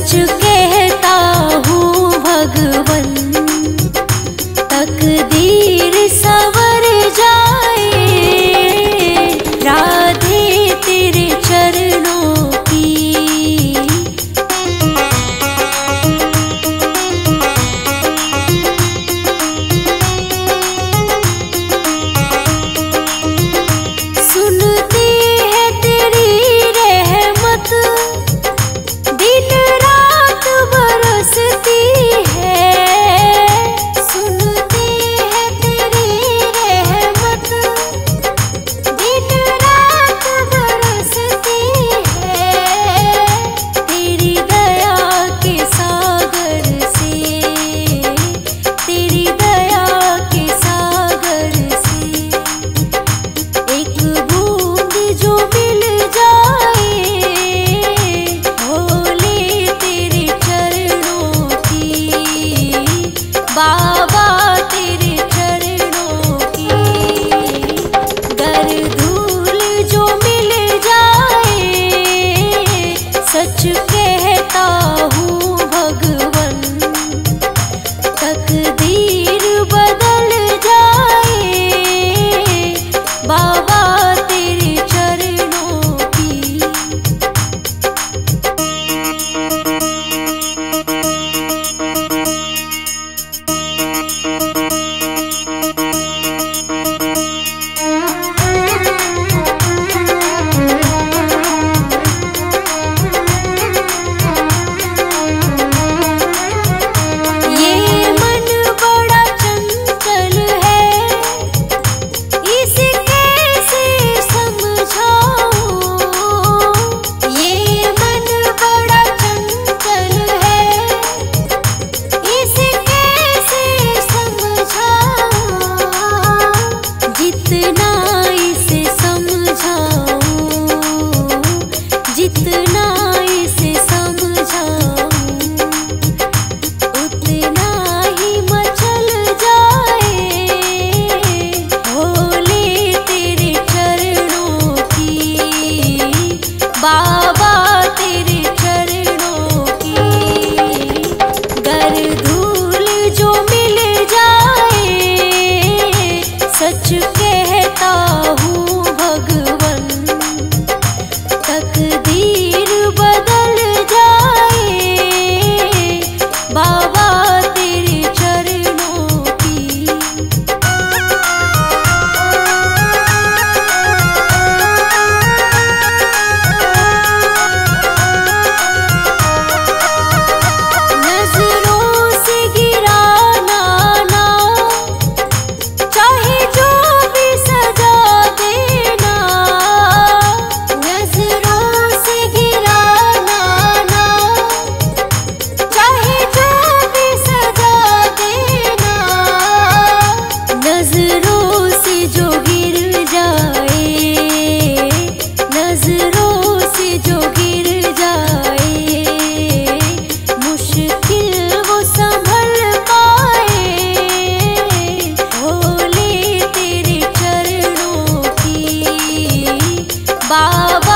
सच कहता हूँ भगवन, तकदीर संवर जाए राधे तेरे चरणों की। सुनती है तेरी रहमत, दिन रात बरसती है। सुनती है तेरी रहमत, दिन रात बरसती है। तेरी दया के सागर से, तेरी दया के सागर से एक बूंद जो मिल जाए भोले तेरे चरणों की, बाबा तेरे चरणों की। गर धूल जो मिल जाए, सच कहता हूँ भगवन, तकदीर बदल जाए बाबा तेरे चरणों की। ये मन बड़ा चंचल है, इसे कैसे समझाऊं। ये मन बड़ा चंचल है, इसे कैसे समझाऊं। जितना इसे समझाऊं, जितना इसे समझाऊं, उतना ही मचल जाए भोले तेरे चरणों की, बाबा तेरे चरणों की। गर धूल जो मिल जाए, सच कहता हूँ भगवन, तकदीर बदल जाए बाबा तेरे चरणों की। नजरों से गिराना ना, चाहे जो भी सजा देना। नजरों से गिराना ना, चाहे जो भी सजा देना। नजरों से जो गिर जाए, नजरों से जो गिर जाए, मुश्किल वो संभल पाए भोले तेरे चरणों की, बाबा